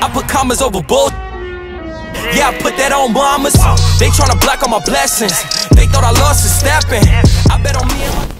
I put commas over bull. Yeah, I put that on mamas. They tryna block all my blessings. They thought I lost a stepping. I bet on me and my